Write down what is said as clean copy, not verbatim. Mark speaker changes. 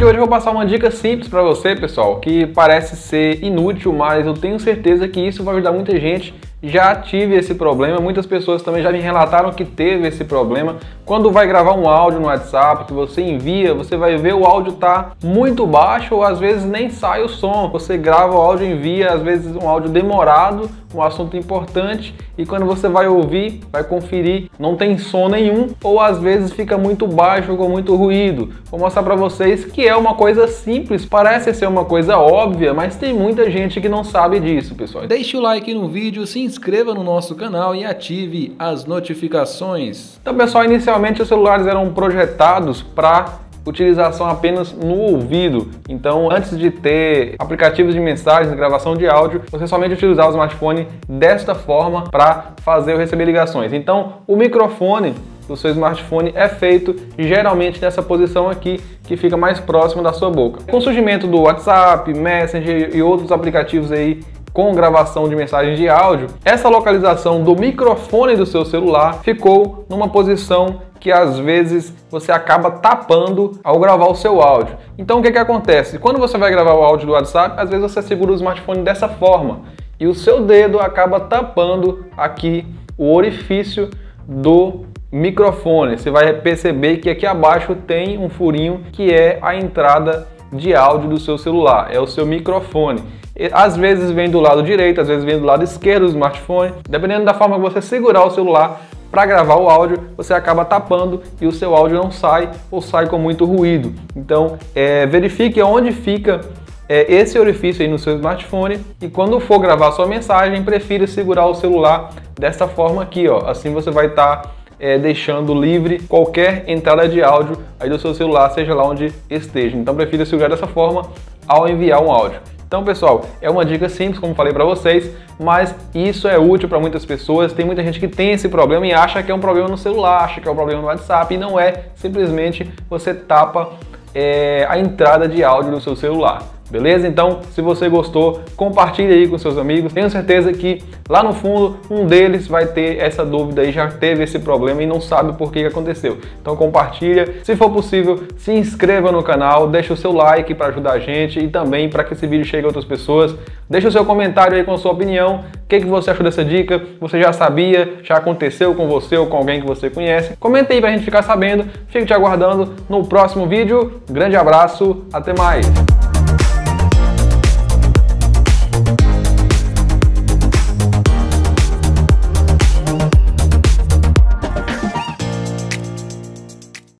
Speaker 1: de hoje eu vou passar uma dica simples para você, pessoal, que parece ser inútil, mas eu tenho certeza que isso vai ajudar muita gente. Já tive esse problema, muitas pessoas também já me relataram que teve esse problema. Quando vai gravar um áudio no WhatsApp, que você envia, você vai ver o áudio tá muito baixo ou às vezes nem sai o som. Você grava o áudio, envia, às vezes um áudio demorado, um assunto importante, e quando você vai ouvir, vai conferir, não tem som nenhum, ou às vezes fica muito baixo com muito ruído. Vou mostrar para vocês que é uma coisa simples, parece ser uma coisa óbvia, mas tem muita gente que não sabe disso, pessoal. Deixe o like no vídeo, se inscreva no nosso canal e ative as notificações. Então, pessoal, inicialmente os celulares eram projetados para utilização apenas no ouvido. Então, antes de ter aplicativos de mensagens, gravação de áudio, você somente utilizava o smartphone desta forma para fazer ou receber ligações. Então, o microfone do seu smartphone é feito geralmente nessa posição aqui, que fica mais próximo da sua boca. Com o surgimento do WhatsApp, Messenger e outros aplicativos aí com gravação de mensagens de áudio, essa localização do microfone do seu celular ficou numa posição que às vezes você acaba tapando ao gravar o seu áudio. Então o que acontece? Quando você vai gravar o áudio do WhatsApp, às vezes você segura o smartphone dessa forma e o seu dedo acaba tapando aqui o orifício do microfone. Você vai perceber que aqui abaixo tem um furinho que é a entrada de áudio do seu celular, é o seu microfone. Às vezes vem do lado direito, às vezes vem do lado esquerdo do smartphone. Dependendo da forma que você segurar o celular para gravar o áudio, você acaba tapando e o seu áudio não sai ou sai com muito ruído. Então, verifique onde fica esse orifício aí no seu smartphone, e quando for gravar a sua mensagem, prefira segurar o celular dessa forma aqui, ó. Assim você vai estar deixando livre qualquer entrada de áudio aí do seu celular, seja lá onde esteja. Então prefira segurar dessa forma ao enviar um áudio. Então, pessoal, é uma dica simples, como falei para vocês, mas isso é útil para muitas pessoas. Tem muita gente que tem esse problema e acha que é um problema no celular, acha que é um problema no WhatsApp, e não é. Simplesmente você tapa a entrada de áudio do seu celular. Beleza? Então, se você gostou, compartilhe aí com seus amigos. Tenho certeza que lá no fundo um deles vai ter essa dúvida e já teve esse problema e não sabe por que aconteceu. Então compartilha. Se for possível, se inscreva no canal, deixa o seu like para ajudar a gente e também para que esse vídeo chegue a outras pessoas. Deixa o seu comentário aí com a sua opinião. O que você achou dessa dica? Você já sabia? Já aconteceu com você ou com alguém que você conhece? Comenta aí pra gente ficar sabendo. Fico te aguardando no próximo vídeo. Grande abraço, até mais!